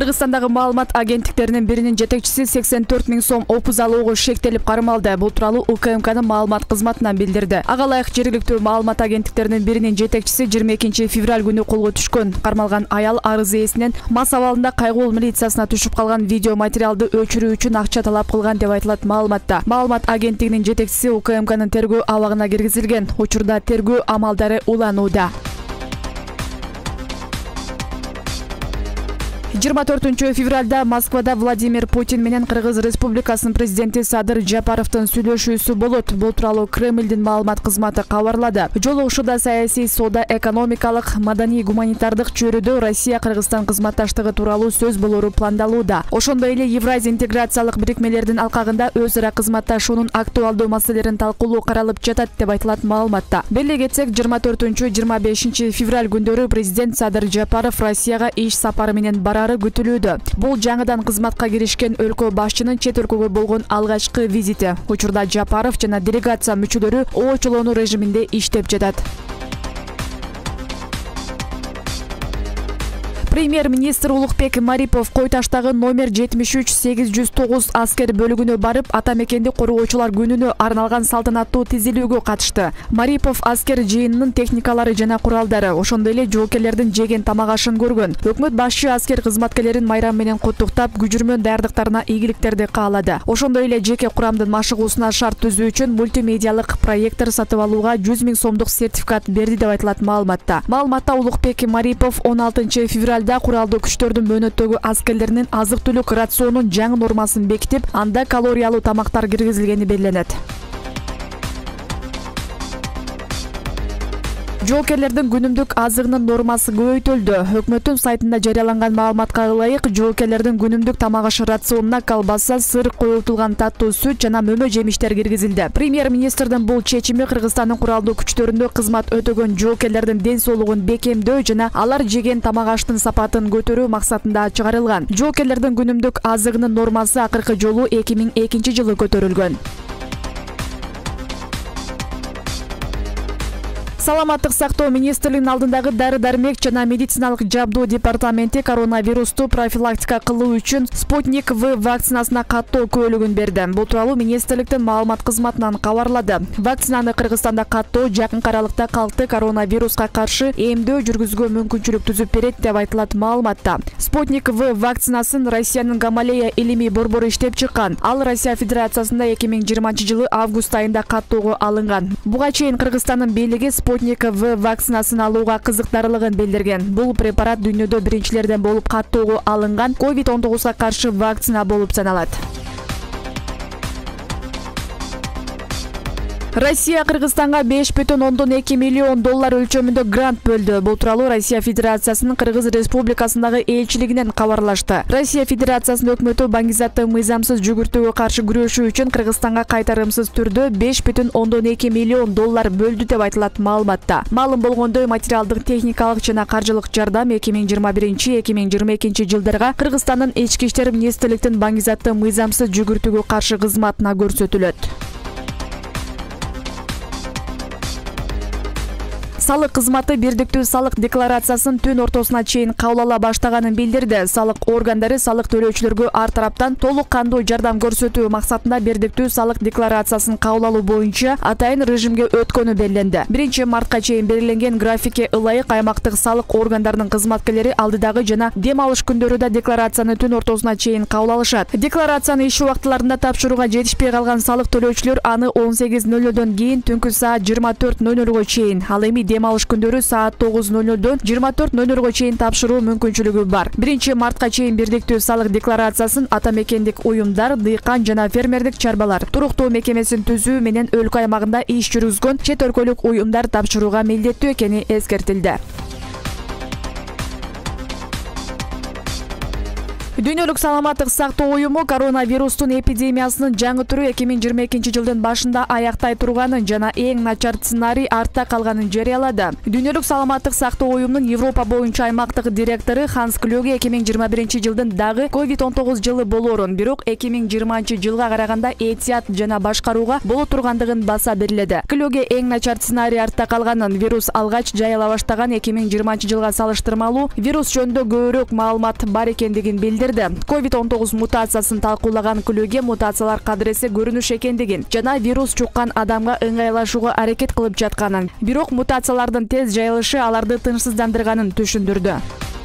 Кыргызстандагы маалымат агенттиктеринин биринин жетекчиси 84 000 сом опуз алууга шектелип кармалды. Бул тууралуу УКМКнын маалымат кызматынан билдирди. Ага ылайык жергиликтүү маалымат агенттиктеринин биринин жетекчиси 22 февраль күнү колго түшкөн. Кармалган аял арыз ээсинен мас абалында Кайгуул милициясына түшүп калган видео материалды өчүрүү үчүн акча талап кылган деп айтылат маалыматта. Маалымат агенттигинин жетекчиси УКМКнын тергөө абагына киргизилген. Учурда тергөө амалдары уланууда. 24 февралда Москвада Владимир Путин менен Кыргыз Республикасынын президенти Садыр Жапаровдун сүйлөшүүсү болот. Бул тууралуу Кремлдин маалымат кызматы кабарлады. Жолугушууда саясий, соода, экономикалык, маданий, гуманитардык чөйрөдө Россия-Кыргызстан кызматташтыгы тууралуу сөз болору пландалууда. Ошондой эле Евразия интеграциялык бирикмелердин алкагында өз ара кызматташуунун актуалдуу маселелерин талкуулоо каралып жатат деп айтылат маалыматта. Беле кетсек, 24-25 февраль күндөрү президент Садыр Жапаров Россияга иш сапары менен барары күтүлүүдө. Бул жаңыдан кызматка киришкен өлкө башчынын чет өлкөгө болгон алгачкы визити. Учурда Жапаров жана делегация мүчөлөрү оочолонуу режиминде иштеп жатат. Премьер-министр Улукбек Марипов Койташтагы номер 73-809 аскер бөлүгүнө барып, ата мекенди коргоочулар күнүнө арналган салтанаттуу тизилүүгө катышты. Марипов аскер жыйынынын техникалары жана куралдары, ошондой эле жоокерлердин жеген тамак ашын көргөн. Өкмөт башчы аскер кызматкерлерин майрам менен куттуктап, күжүрмөн даярдыктарына ийгиликтерди каалады. Ошондой эле жеке курамдын машыгуусуна шарт түзүү үчүн мультимедиалык проектор сатып алууга 100 000 сомдук сертификат берди деп айтылат маалыматта. Маалыматта Улукбек Марипов 16 февраль куралдуу күчтөрдүн мөөнөттөгү аскерлеринин азык-түлүк рационунун жаңы нормасын бекитип, анда калориялуу тамактар киргизилгени белгиленет. Жоокерлердин күнүмдүк азыгынын нормасы көбөйтүлдү. Өкмөттүн сайтында жарыяланган маалыматка ылайык, жоокерлердин күнүмдүк тамак ашы рационуна колбаса, сыр, коюлтулган таттуу сүт жана мөмө жемиштер киргизилди. Премьер-министрдин бул чечими Кыргызстандын куралдуу күчтөрүндө кызмат өтөгөн жоокерлердин ден соолугун бекемдөө жана алар жеген тамак аштын сапатын көтөрүү максатында чыгарылган. Жоокерлердин күнүмдүк азыгынын нормасы акыркы жолу 2002 жылы көтөрүлгөн. Саламаттык сактоо министрлигинин алдындагы дары-дармек жана медициналык жабдуу департаменти коронавирусту профилактика кылуу үчүн Спутник В вакцинасына каттоо көөлүгүн берди. Бул тууралуу министрликтин маалымат кызматынан кабарлады. Вакцинаны Кыргызстанда каттоо жакын аралыкта калкты коронавируска каршы эмдөө жүргүзүүгө мүмкүнчүлүк түзүп берет деп айтылат маалыматта. Спутник В вакцинасын Россиянын Гамалея илимий борбору иштеп чыккан. Ал Россия Федерациясында 2020 жылы август айында каттоого алынган. Буга чейин Кыргызстандын бийлиги Спутник В вакцинасын алууга кызыктарлыгын билдирген. Бул препарат дүйнөдө биринчилерден болуп каттоого алынган COVID-19 каршы вакцина болуп саналат. Россия Кыргызстанга 5,2 миллион доллар өлчөмүндө грант бөлдү. Бул тууралуу Россия Федерациясынын Кыргыз Республикасындагы элчилигинен кабарлашты. Россия Федерациясынын өкмөтү баңгизатты мыйзамсыз жүгүртүүгө каршы күрөшүү үчүн Кыргызстанга кайтарымсыз түрдө 5,2 миллион доллар бөлдү деп айтылат маалыматта. Маалым болгондой, материалдык, техникалык жана каржылык жардам 2021-2022 жылдарга Кыргызстандын ички иштер министрликтин баңгизатты мыйзамсыз жүгүртүүгө каршы кызматына көрсөтүлөт. Салык кызматы бирдиктүү салык декларациясын түн ортосуна чейин кабыл ала баштаганын билдирди. Салык органдары салык төлөөчүлөргө ар тараптан толук кандуу жардам көрсөтүү максатында бирдиктүү салык декларациясын кабыл алуу боюнча атайын режимге өткөнү белгиленди. 1-мартка чейин белгиленген графикке ылайык аймактык салык органдарынын кызматкерлери алдыдагы жана дем алыш күндөрү декларацияны түн ортосуна чейин кабыл алышат. Декларацияны иш убактыларында тапшырууга жетишпей калган салык төлөөчүлөр аны 18:00дөн кийин түнкү саат 24:00 чейин, ал эми дем алыш күндөрү саат 9:00дөн 24:00 чейин тапшыруу мүмкүнчүлүгү бар. 1-мартка чейин бирдиктүү салык декларациясын ата мекендик уюмдар, дыйкан жана фермердик чарбалар, туруктуу мекемесин түзүү менен өлкө аймагында иш жүргүзгөн чет өлкөлүк уюмдар тапшырууга милдеттүү экени эскертилди. Дүйнөлүк саламаттык сактоо уюму коронавирустун эпидемиясынын жаңы түрү 2022 жылдын башында аяктай турганын жана эң начар сценарий артта калганын жарыялады. Дүйнөлүк саламаттык сактоо уюмунун Европа боюнча аймактык директору Ханс Клёге 2021 жылдын дагы COVID-19 жылы болорун, бирок 2020 жылга караганда этият жана башкарууга боло тургандыгын баса берилди. Клёге эң начар сценарий артта калганын, вирус алгач жайыла баштаган 2020 жылга салыштырмалуу вирус жөнүндө көбүрөөк маалымат бар экендигин билдирди. COVID-19 мутациясын талкуулаган Клёге мутациялар кадыресе көрүнүш экендигин жана вирус жуккан адамга ыңгайлашууга аракет кылып жатканын, бирок мутациялардын тез жайылышы аларды тынчсыздандырганын түшүндүрдү.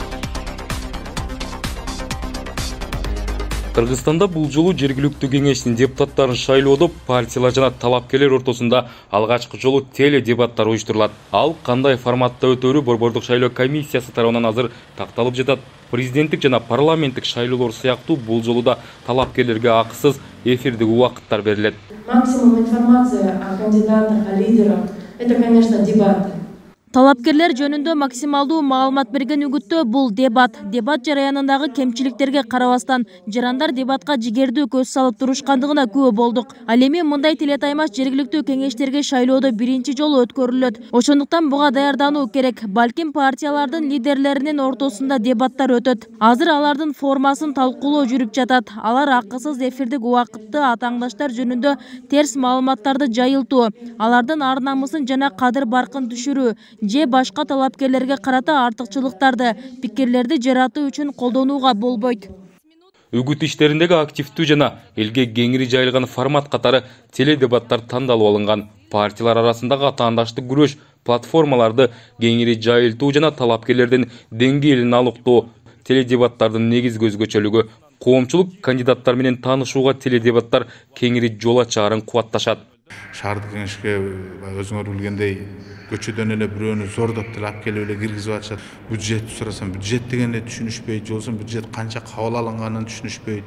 Кыргызстанда бул жолу жергиликтүү кеңештин депутаттарын шайлоодо партиялар жана талапкерлер ортосунда алгачкы жолу теледебаттар уюштурулат. Ал кандай форматта өтөрү Борбордук шайлоо комиссиясы тарабынан азыр такталып жатат. Президенттик жана парламенттик шайлоолор сыяктуу бул жолу да талапкерлерге акысыз эфирдик убакыттар берилет. Максимум информация о кандидатах, о лидерах – это, конечно, дебаты. Талапкерлер жөнүндө максималдуу маалымат берген үгүттө бул дебат жараянындагы кемчиликтерге карабастан жарандар дебатка жигердүү көз салып турушкандыгына күбө болдук. Ал эми мындай телетаймаш жергиликтүү кеңештерге шайлоодо биринчи жолу өткөрүлөт. Ошондуктан буга даярдануу керек. Балким партиялардын лидерлеринин ортосунда дебаттар өтөт. Азыр алардын формасын талкуулоо жүрүп жатат. Алар акысыз эфирдик убакытты атаңдаштар жөнүндө терс маалыматтарды жайылтуу, алардын ар намысын жана кадыр баркын түшүрүү же башка талапкерлерге карата артыкчылыктарды, пикирлерди жаратуу үчүн колдонууга болбойт. Үгүт иштериндеги активдүү жана элге кеңири жайылган формат катары теледебаттар тандалып алынган. Партиялар арасындагы атаандаштык күрөш, платформаларды кеңири жайылтуу жана талапкерлердин деңгээлин алыктоо, теледебаттардын негизги өзгөчөлүгү коомчулук кандидаттар менен таанышууга теледебаттар кеңири жол ачаарын кубатташат. Шаардык кеңешке өзүңөр билгендей көчөдөн эле бирөөнү зордоп деле алып келип эле киргизип атышат. Бюджет сурасам, бюджет дегенди түшүнүшпөйт, жолсун бюджет канча кабыл алынганын түшүнүшпөйт.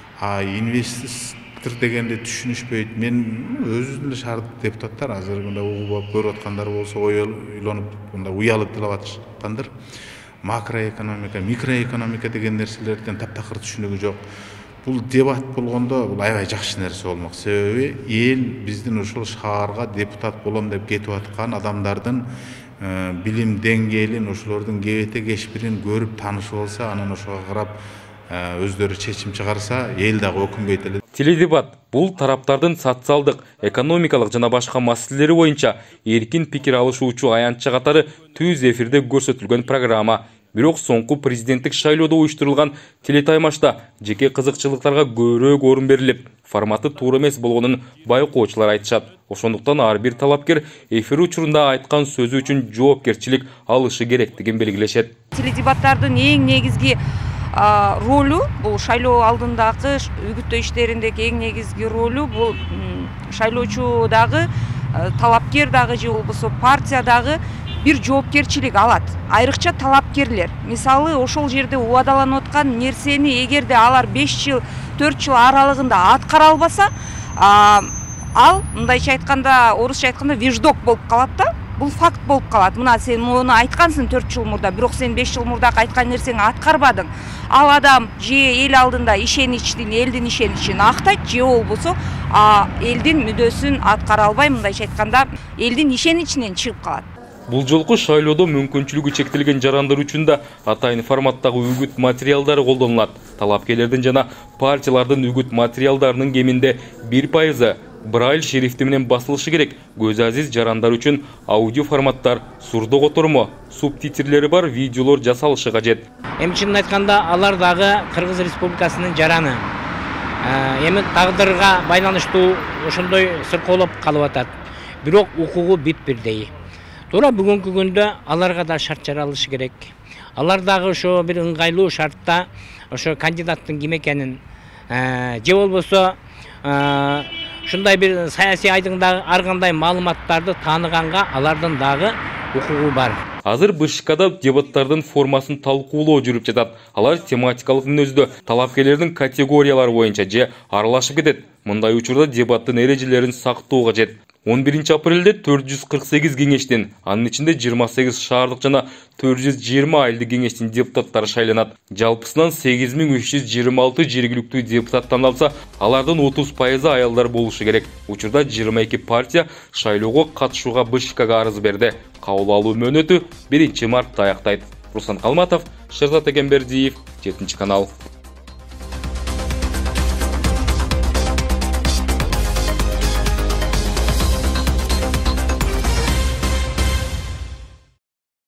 Инвестор дегенди түшүнүшпөйт. Мен өзүм эле шаардык депутаттар азыр мындай угуп көрүп аткандар болсо ойлонуп, мындай уялып деле атышкандыр. Макроэкономика, микроэкономика деген нерселерден таптакыр түшүнүгү жок. Бул дебат болгондо бул аябай жакшы нерсе болмок. Себеби эл биздин ушул шаарга депутат болом деп кетип аткан адамдардын билим деңгээлин, ошолордун кебете кешпирин көрүп таанышып алса, анан ошого карап өздөрү чечим чыгарса, эл дагы өкүнбөйт эле. Теледебат бул тараптардын социалдык, экономикалык жана башка маселелери боюнча эркин пикир алышуучу аянтча катары түз эфирде көрсөтүлгөн программа. Бирок соңку президенттик шайлоодо уюштурулган телетаймашта жеке кызыкчылыктарга көбүрөөк орун берилип, форматы туура эмес болгонун байкоочулар айтышат. Ошондуктан ар бир талапкер эфир учурунда айткан сөзү үчүн жоопкерчилик алышы керектигин белгилешет. Теледебаттардын эң негизги ролу бул шайлоо алдындагы үгүттөө иштериндеги эң негизги ролу бул шайлоочу дагы, талапкер дагы же болбосо партия дагы бир жоопкерчилик алат. Айрыкча талапкерлер. Мисалы, ошол жерде убадаланып аткан нерсени эгерде алар 5 жыл, 4 жыл аралыгында аткара албаса, ал мындайча айтканда, орусча айтканда веждок болуп калат да. Бул факт болуп калат. Мына сен муну айткансың 4 жыл мурда, бирок сен 5 жыл мурда айткан нерсеңи аткарбадың. Ал адам же эл алдында ишеничтин, элдин ишеничин актайт, же болбосо элдин мүдөөсүн аткара албай, мындайча айтканда, элдин ишеничинен чыгып калат. Бул жолку шайлоодо мүмкүнчүлүгү чектелген жарандар үчүн да атайын форматтагы үгүт материалдары колдонулат. Талапкерлердин жана партиялардын үгүт материалдарынын кеминде 1% Брайль шрифти менен басылышы керек. Көз азиз жарандар үчүн аудио форматтар, сурдо котормо, субтитрлери бар видеолор жасалышы кажет. Эми чынын айтканда алар дагы Кыргыз Республикасынын жараны. Эми тагдырга байланыштуу ошондой сыркоолоп калып атат. Бирок укугу бирдей. Туура бүгүнкү күндө аларга да шарт жаралышы керек. Алар дагы ошо бир ыңгайлуу шартта ошо кандидаттын ким экенин же болбосо ушундай бир саясий айдыңдагы ар кандай маалыматтарды тааныганга алардын дагы укугу бар. Азыр БШКда дебаттардын формасын талкуулоо жүрүп жатат. Алар тематикалык мүнөздө талапкерлердин категориялары боюнча же аралашып кетет. Мындай учурда дебаттын эрежелерин сактоо кажет. 11 апрелде 448 кеңештен, анын ичинде 28 шаардык жана 420 айылдык кеңештин депутаттары шайланат. Жалпысынан 8326 жергиликтүү депутат тандалса, алардын 30% аялдар болушу керек. Учурда 22 партия шайлоого катышууга БШКга арыз берди. Кабыл алуу мөөнөтү 1 мартта аяктайт. Руслан Калматов, Шерзат Эгембердиев, 7 канал.